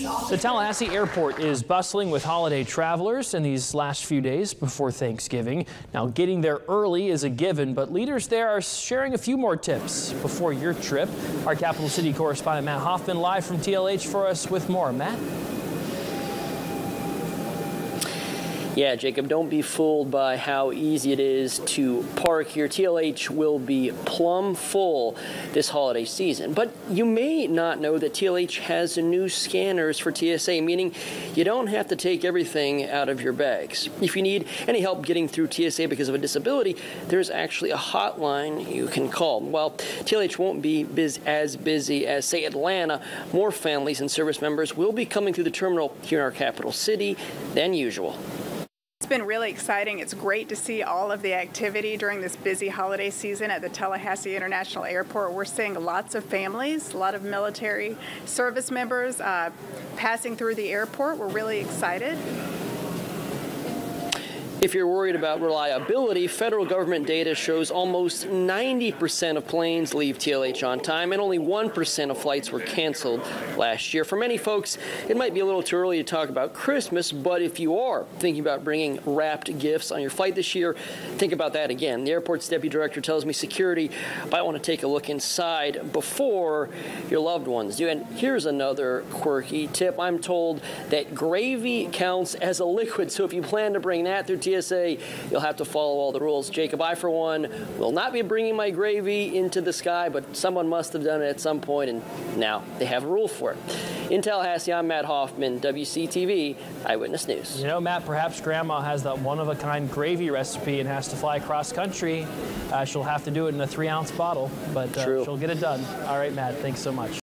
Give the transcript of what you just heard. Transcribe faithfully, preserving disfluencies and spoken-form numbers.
The Tallahassee Airport is bustling with holiday travelers in these last few days before Thanksgiving. Now, getting there early is a given, but leaders there are sharing a few more tips before your trip. Our Capital City correspondent Matt Hoffman live from T L H for us with more. Matt? Yeah, Jacob, don't be fooled by how easy it is to park here. T L H will be plumb full this holiday season. But you may not know that T L H has new scanners for T S A, meaning you don't have to take everything out of your bags. If you need any help getting through T S A because of a disability, there's actually a hotline you can call. While T L H won't be biz as busy as, say, Atlanta, more families and service members will be coming through the terminal here in our capital city than usual. It's been really exciting. It's great to see all of the activity during this busy holiday season at the Tallahassee International Airport. We're seeing lots of families, a lot of military service members uh, passing through the airport. We're really excited. If you're worried about reliability, federal government data shows almost ninety percent of planes leave T L H on time, and only one percent of flights were canceled last year. For many folks, it might be a little too early to talk about Christmas, but if you are thinking about bringing wrapped gifts on your flight this year, think about that again. The airport's deputy director tells me security might want to take a look inside before your loved ones do. And here's another quirky tip. I'm told that gravy counts as a liquid, so if you plan to bring that through T S A, you'll have to follow all the rules. Jacob, I, for one, will not be bringing my gravy into the sky, but someone must have done it at some point, and now they have a rule for it. In Tallahassee, I'm Matt Hoffman, W C T V Eyewitness News. You know, Matt, perhaps Grandma has that one-of-a-kind gravy recipe and has to fly across country. Uh, she'll have to do it in a three-ounce bottle, but uh, she'll get it done. All right, Matt, thanks so much.